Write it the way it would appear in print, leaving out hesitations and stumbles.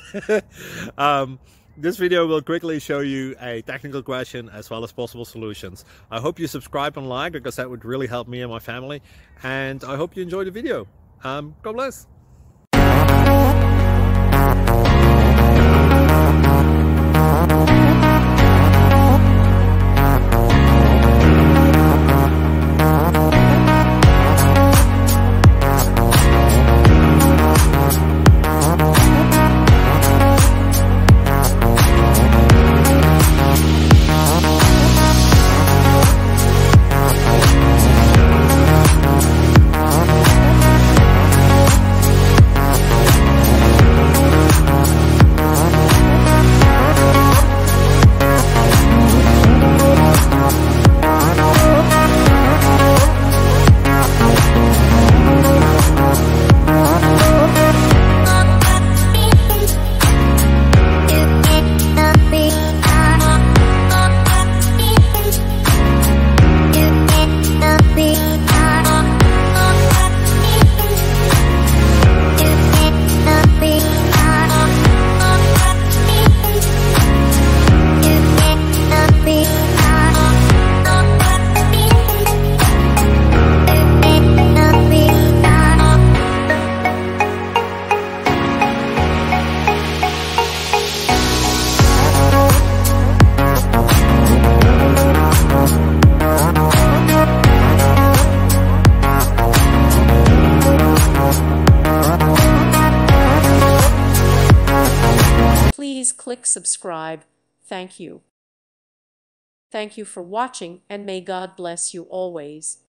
This video will quickly show you a technical question as well as possible solutions. I hope you subscribe and like, because that would really help me and my family. And I hope you enjoy the video. God bless. Please click subscribe. Thank you. Thank you for watching, and may God bless you always.